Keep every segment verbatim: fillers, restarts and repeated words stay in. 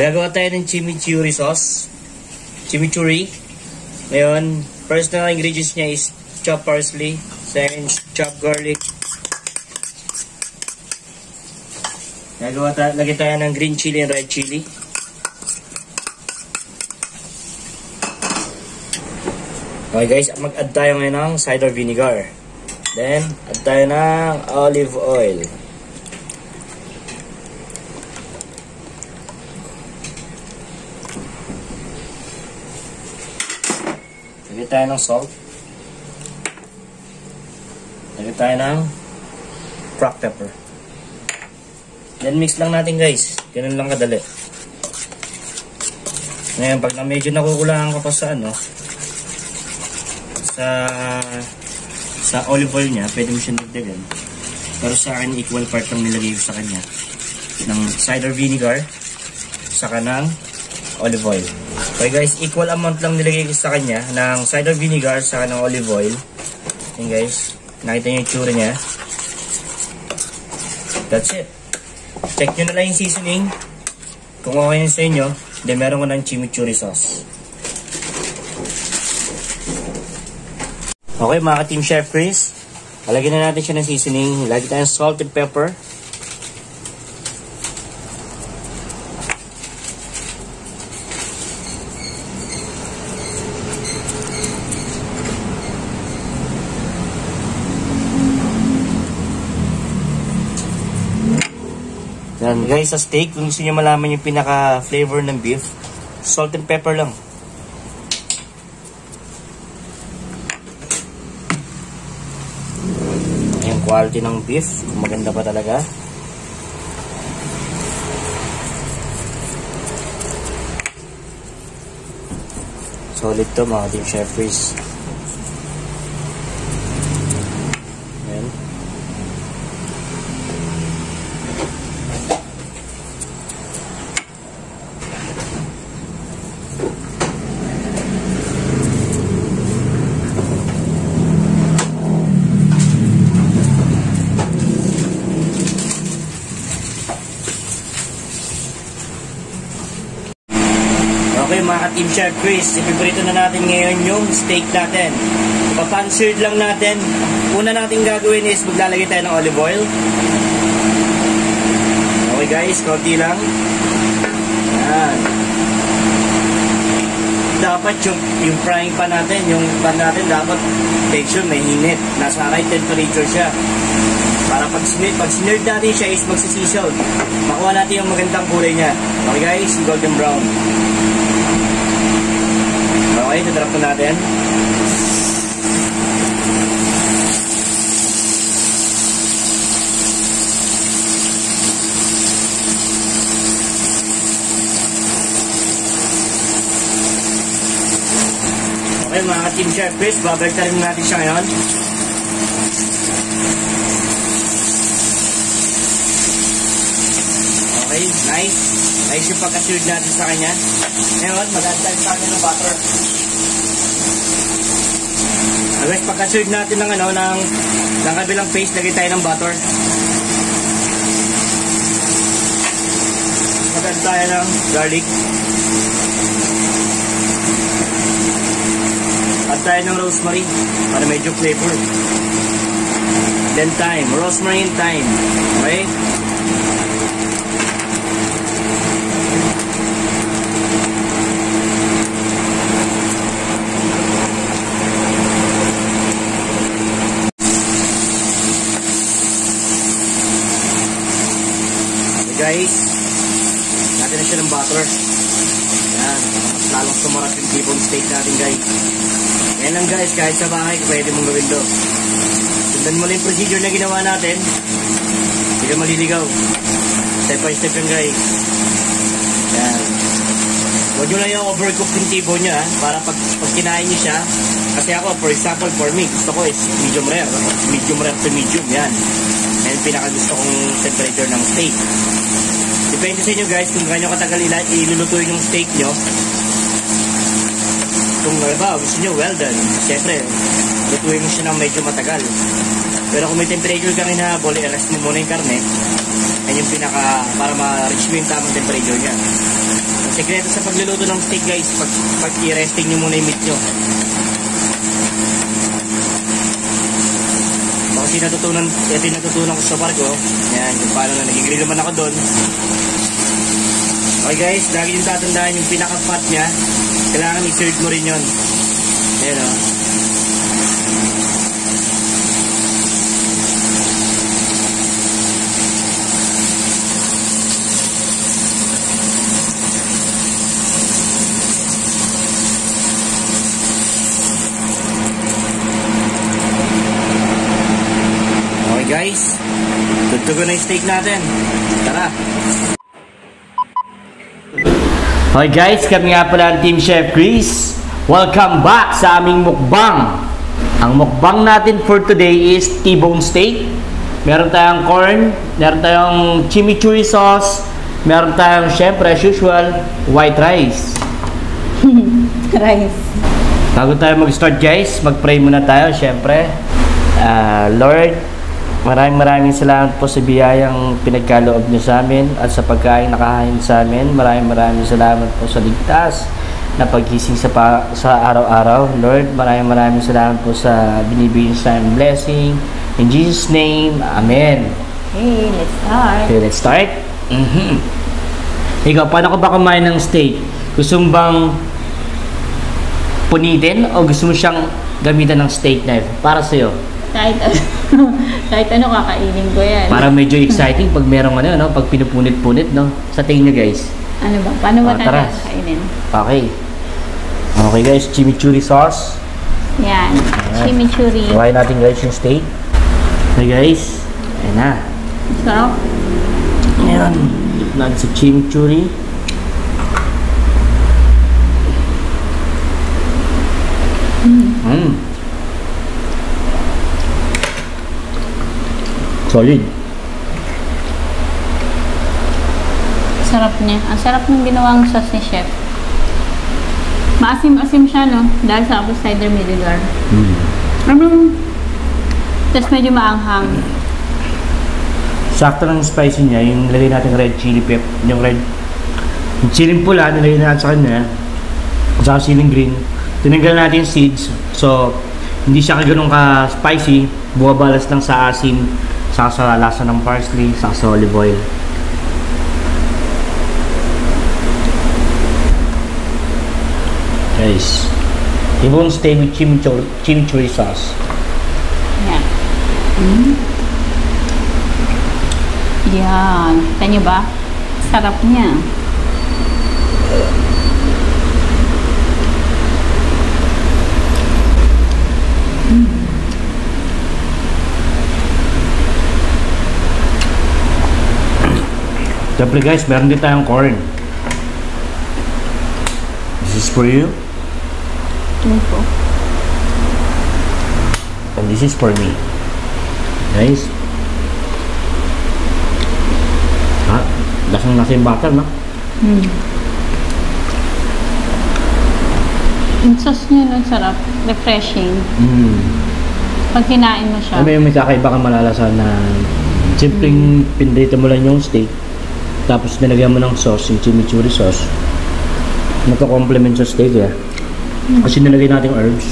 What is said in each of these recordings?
Gagawa tayo ng chimichurri sauce. Chimichurri. Ngayon, first na ingredients niya is chopped parsley. Second, chopped garlic. Gagawa tayo, lagyan tayo ng green chili and red chili. Okay guys, mag-add tayo ngayon ng cider vinegar. Then, add tayo ng olive oil. Lagyan tayo ng salt. Lagyan tayo ng cracked pepper. Then mix lang natin guys. Ganun lang kadali. Ngayon, pag na medyo nakukulangan ka pa sa ano, sa sa olive oil niya, pwede mo siya nagdagan. Pero sa akin, equal part lang nilagay ko sa kanya ng cider vinegar saka ng olive oil. Okay guys, equal amount lang nilagay ko sa kanya ng cider vinegar saka ng olive oil. Yan guys, nakita niyo yung tsura niya. That's it. Check nyo na lang yung seasoning. Kung okay yun sa inyo, then meron ko ng chimichurri sauce. Okay mga ka-Team Chef Chris, lalagyan na natin siya ng seasoning. Lagyan tayo ng salt and pepper. Yan guys, sa steak, kung gusto nyo malaman yung pinaka-flavor ng beef, salt and pepper lang. Yung quality ng beef, kung maganda pa talaga. Solid to mga Team Chef Chris. Yan. Okay mga ka-Team Chef Chris, ipiprito na natin ngayon yung steak natin. Papan-seared lang natin. Una natin gagawin is maglalagay tayo ng olive oil. Okay guys, konti lang. Yan. Dapat yung, yung frying pan natin, yung pan natin dapat texture may hinit. Nasa right temperature siya. Para pag sinerd, pag sinerd natin siya is magsisisal. Makuha natin yung magandang kulay niya. Okay guys, golden brown. Okay, tatarap na natin. Okay mga ka-Team Chef Chris, babalik tayo natin siya ngayon. Okay, nice. Nice yung pagka-seared natin sa kanya. Ngayon, mag-add tayo sa kanya ng butter. Guys, pagka-seared natin ng ano, ng, ng kabilang face, lagay tayo ng butter. Mag-add tayo ng garlic. Add tayo ng rosemary para medyo flavor. Then thyme, rosemary and thyme. Okay? Guys, natin na siya ng butter. Yan, mas lalong sumarap yung T-bone steak natin guys. Yan lang guys, kahit sa bahay pwede mong gawin to. Sundan mo lang yung procedure na ginawa natin. Hindi ka maliligaw. Step by step yan guys. Yan. Huwag nyo lang yung overcook yung T-bone nyo ha, para pag, pag kinain nyo siya. Kasi ako, for example, for me, gusto ko is medium rare. Medium rare to medium, yan. Yan pinakagusto kong temperature ng steak. Depende sa inyo guys kung gaano katagal ilulutuin yung steak nyo. Kung ba, gusto nyo well done, syempre, lutuin mo siya ng medyo matagal. Pero kung may temperature kang hinahabol, i-rest mo muna yung karne. Yan yung pinaka, para ma-reach mo yung tamang temperature niya. Ang sekreto sa pagluluto ng steak guys, pag, pag i-resting nyo muna yung meat nyo. Kasi natutunan, ito yung natutunan ko sa barko. Yan, kung paano na nagigrill naman ako doon. Okay guys, lagi yung tatandaan yung pinaka-fat niya. Kailangan i-serve mo rin yun. Ayan o. Okay guys, tutugo na yung steak natin. Tara! Okay guys, kami nga pala ang Team Chef Chris. Welcome back sa aming mukbang. Ang mukbang natin for today is T-bone steak. Meron tayong corn, meron tayong chimichurri sauce, meron tayong syempre as usual, white rice. Rice. Bago tayo mag-start guys, mag-pray muna tayo syempre. Uh, Lord, maraming maraming salamat po sa biyayang pinagkaloob niyo sa amin at sa pagkain nakahain sa amin. Maraming maraming salamat po sa ligtas na paggising sa, pa, sa araw-araw. Lord, maraming maraming salamat po sa binibigyan sa aming blessing. In Jesus' name, Amen. Okay, let's start. Okay, let's start. Mm-hmm. Ikaw, paano ka ba kumain ng steak? Gusto mo bang punitin o gusto mo siyang gamitan ng steak knife? Para sa'yo. Kahit ano, kahit ano kakainin ko yan. Parang medyo exciting pag merong ano, no? Pag pinupunit-punit, no? Sa tingin nyo, guys. Ano ba? Paano ba Ah, tayo tara. kakainin? Okay. Okay, guys. Chimichurri sauce. Yan. Ayan. Chimichurri. Kuhain natin, guys, yung steak. Okay, guys. Ayan na. Sarap. Ayan. Dip natin sa chimichurri. Mm. Mm. Solid. Sarap niya. Ang sarap ng ginawang sauce ni Chef. Maasim-asim siya, no? Dahil sa apple cider vinegar. Mm. Ano? Tapos medyo maanghang. Sakto ng spicy niya, yung nilagay natin red chili pep, yung red, yung chili pula, nilagay natin sa kanya, at saka chili green. Tinanggal natin yung seeds, so hindi siya ganun ka spicy, bumabalas lang sa asim, saka sa lasa ng parsley, saka sa olive oil. Guys, you won't stay with chimichurri, chimichurri sauce. Yan. Mm. Yan. Kita niyo ba? Sarap niya. Mm. Siyempre guys, meron din tayong corn. This is for you. Ito po. And this is for me. Guys. Ha? Lasang nasa yung butter, no? Mm. Yung sauce niya, no? Sarap. Refreshing. Mm. Pag kinain mo siya. Ano yung may kakaiba kang malalasan na simpleng mm. pinrito mo lang yung steak, tapos nilagyan mo ng sauce, yung chimichurri sauce. Nagka-complement sa steak, eh. Mm. Kasi nilagay natin herbs.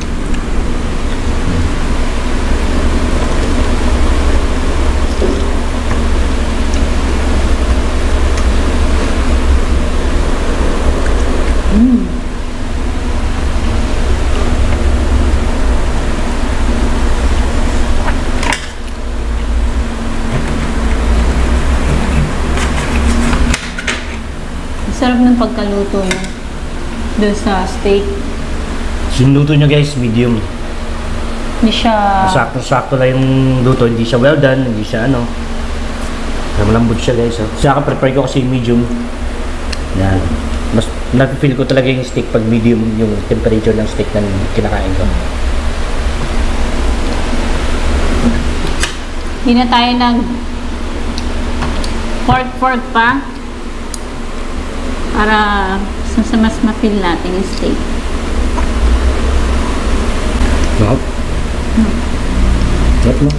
Mm. Sarap ng pagkaluto mo doon sa steak. Sinuluto nyo guys, medium. Hindi siya... Sakto-sakto lang yung luto, hindi siya well done, hindi siya ano. Malambot siya guys. Oh. Saka prepare ko kasi medium. Yan. Mas napipili ko talaga yung steak pag medium yung temperature ng steak na kinakain ko. Hindi na tayo nag pork-pork pa para sa mas ma-feel natin yung steak. Sarap. Sarap no?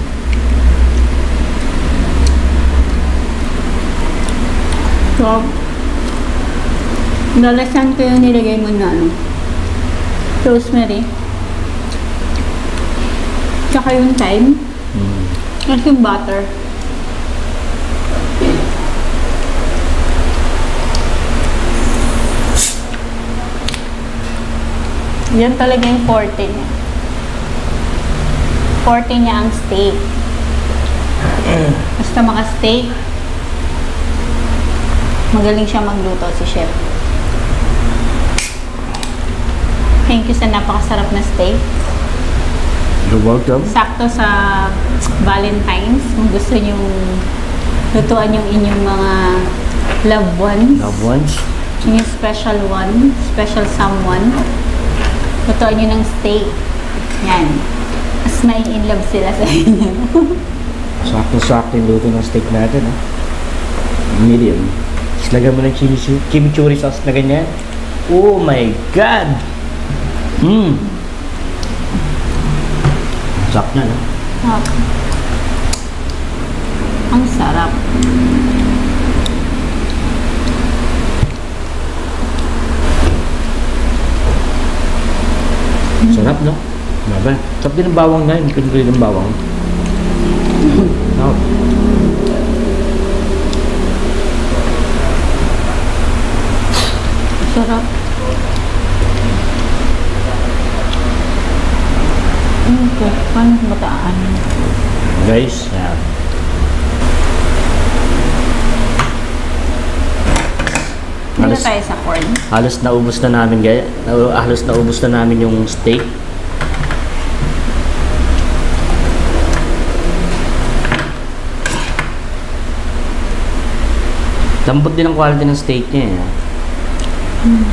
So, lalasan ko yung nilagay mo na ano, rosemary. Tsaka yung thyme. Mm. At yung butter. Yan talaga yung forte niya. Forte niya ang steak. Basta maka-steak, magaling siya magluto si chef. Thank you sa napakasarap na steak. You're welcome. Sakto sa Valentine's, kung gusto nyong lutuan yung inyong mga loved ones. Loved ones. Yung special one, special someone. Lutuan nyo ng steak. Yan. Mas may in love sila sa inyo. Sakto-sakto yung luto ng steak natin. Eh. Medium. Tapos lagyan mo ng chili, chimichurri sauce na ganyan. Oh my God! Mmm! Sarap na, no? Ah. Ang sarap. Sarap, no? Diba? Sarap din ang bawang na yun. Pinagulid ng bawang. Sarap. Sarap. Ano ko? Paano bataan? Guys, yan. Hindi na Halos, tayo sa corn. halos naubos na namin, guys. Halos naubos na namin yung steak. Lambot din ang quality ng steak niya. Eh. Hmm.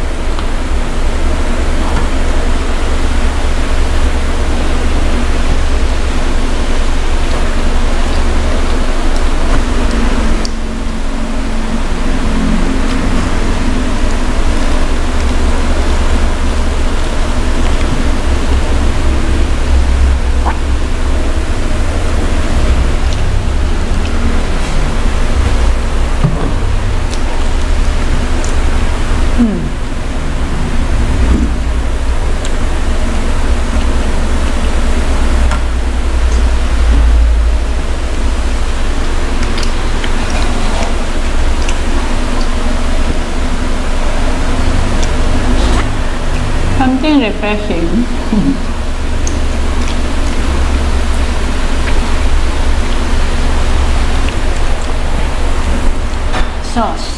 Something refreshing. Sauce.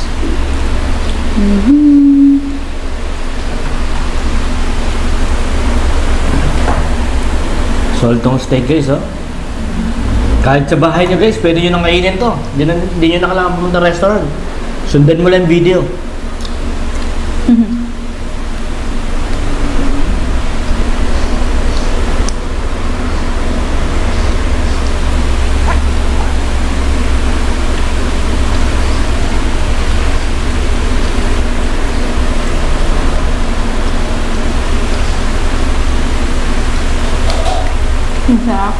Mm-hmm. Soltong steak, guys, oh. Kahit sa bahay nyo, guys, pwede nyo nang kainin to. Hindi, na, hindi nyo na kailangan pumunta sa restaurant. Sundan mo lang video. Mm-hmm. Ang sarap.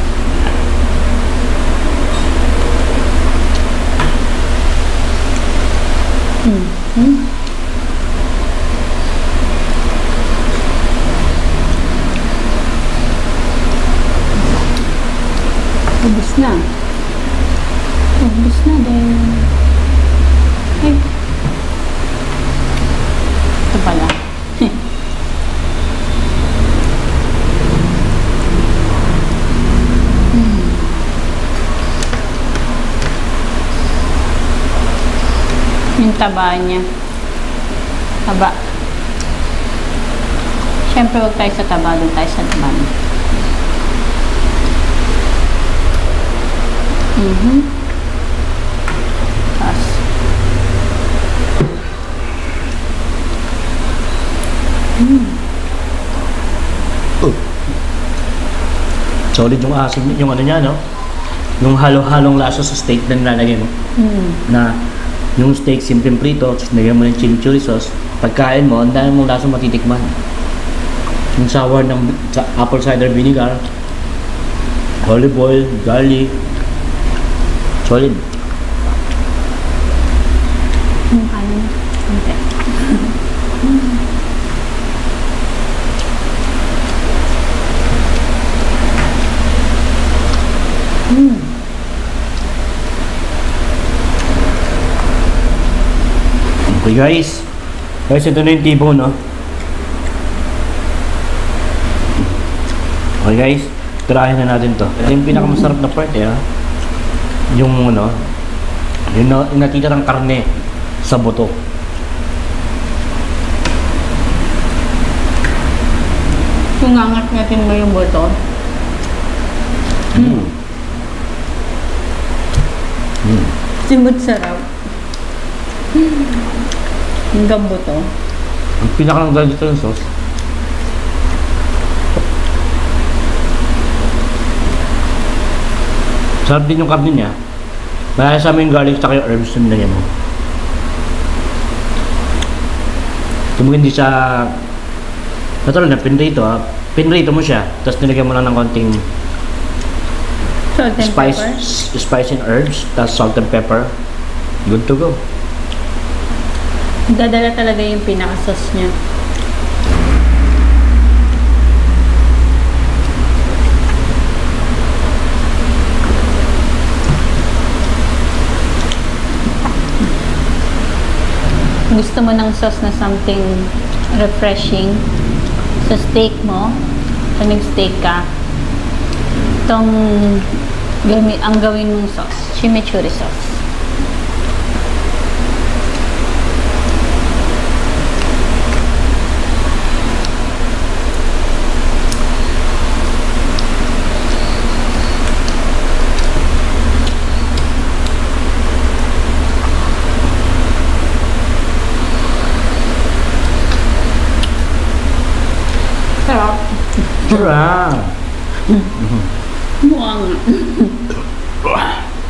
Mm-hmm. Ubus na. Ubus na din. Ay. Ito pala. Yung taba niya. Taba. Siyempre, huwag tayo sa taba. Doon tayo sa taba. Mm-hmm. Tapos. Mm. Oh. Solid yung asim, yung ano niya, no? Yung halo-halong lasa sa steak na nilalagay mo. Mm. Na yung steak simpleng prito, tapos nagyan mo ng chimichurri sauce. Pagkain mo, ang dami mong lasang matitikman. Yung sour ng sa apple cider vinegar, olive oil, garlic, solid. Yung kanin. Hindi. Mm. Okay guys, guys ito na yung tipo, no? Okay guys, tirahin na natin to. Ito yung pinakamasarap na part eh, ha? Yung ano, yung, na, yung natitirang karne sa buto. Kung ngangat-ngatin mo yung buto. Mm. Mm. Simot sarap. Yung gambuto. Ang pinakalang dito yung sauce. Sarap din yung karne niya. Malaya sa amin yung garlic at yung herbs na nilagyan mo. Tumugin di sa natural na pinrito, ha. Pinrito mo siya, tapos nilagyan mo lang ng konting Salt and spice, pepper. spice and herbs, tapos salt and pepper. Good to go. Dadala talaga yung pinaka-sauce niya. Gusto mo ng sauce na something refreshing sa steak mo, kung nag-steak ka, itong gami, ang gawin mong sauce, chimichurri sauce. Sarap. Sarap! Mukha nga.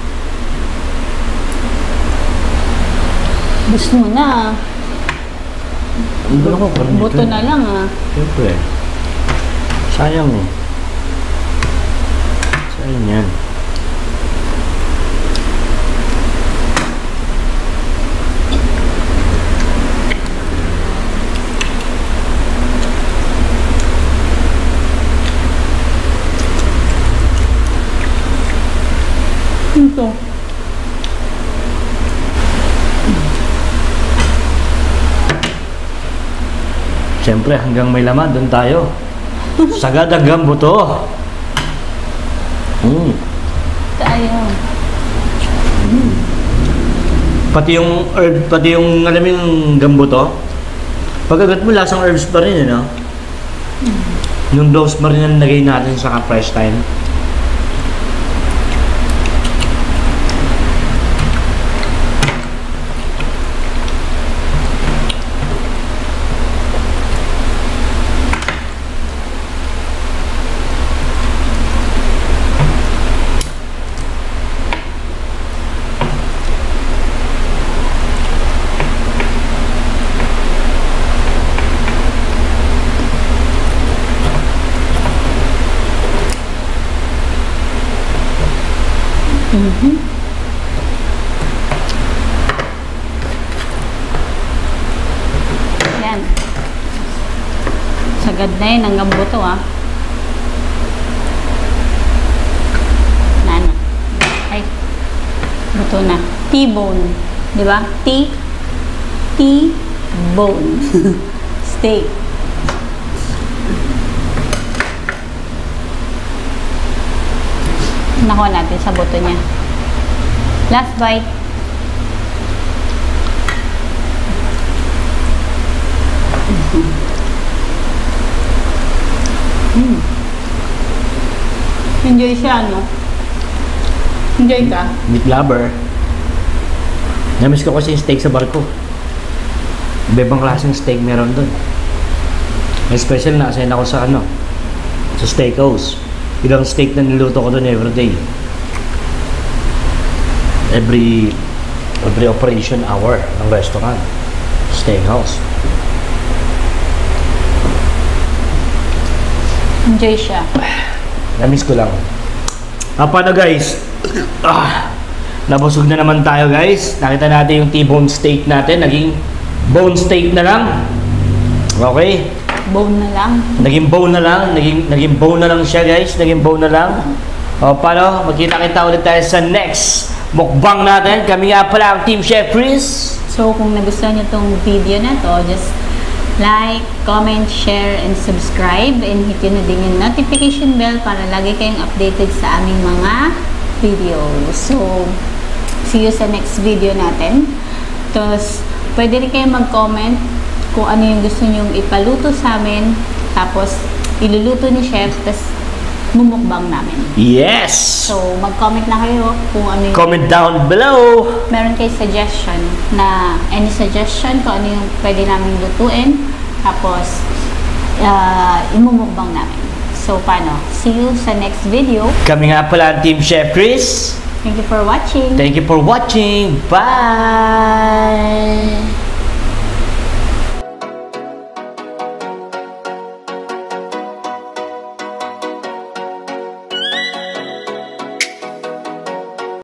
Gusto mo na. Ang gulo ko, karne ito. Buto na lang ah. Siyempre. Sayang eh. Sayang yan. Ito. Siyempre, hanggang may laman, doon tayo. Sagad hanggang buto. Mm. Tayo. Pati yung herb, pati yung alam mo yung gambuto. Pagkagat mo, lasang herbs pa rin, ano? Yung rosemary na nilagay natin sa fresh thyme. Mm-hmm. Yan. Sagad na yun hanggang buto ah. Nana. Ay. Buto na. T-bone. Di ba? T. T-bone. Steak. Nakuha natin sa buto niya. Last bite. Mm. Enjoy siya, no? Enjoy ka? Meat lover. Namiss ko kasi yung steak sa barko. Iba-ibang klaseng steak meron doon. Especially na asayin ako sa ano, sa steakhouse. Ilang steak na niluto ko doon every day. Every every operation hour ng restaurant. Steakhouse. Enjoy siya. Namiss ko lang. Ah, paano guys? Ah, nabusog na naman tayo guys. Nakita natin yung T-bone steak natin. Naging bone steak na lang. Okay. Bone na lang. Naging bone na lang. Naging, naging bone na lang siya guys. Naging bone na lang. O, paano? Magkita-kita ulit tayo sa next mukbang natin. Kami nga pala ang Team Chef Chris. So, kung nagustuhan nyo itong video na to, just like, comment, share, and subscribe. And hit nyo na din yung notification bell para lagi kayong updated sa aming mga videos. So, see you sa next video natin. Tapos, pwede rin kayong mag-comment kung ano yung gusto nyong ipaluto sa amin. Tapos, iluluto ni Chef. Tapos, mumukbang namin. Yes! So, mag-comment na kayo kung ano yung... Comment down below! Meron kayo suggestion na any suggestion kung ano yung pwede namin lutuin. Tapos, uh, imumukbang namin. So, paano? See you sa next video. Kami nga pala ang Team Chef Chris. Thank you for watching. Thank you for watching. Bye!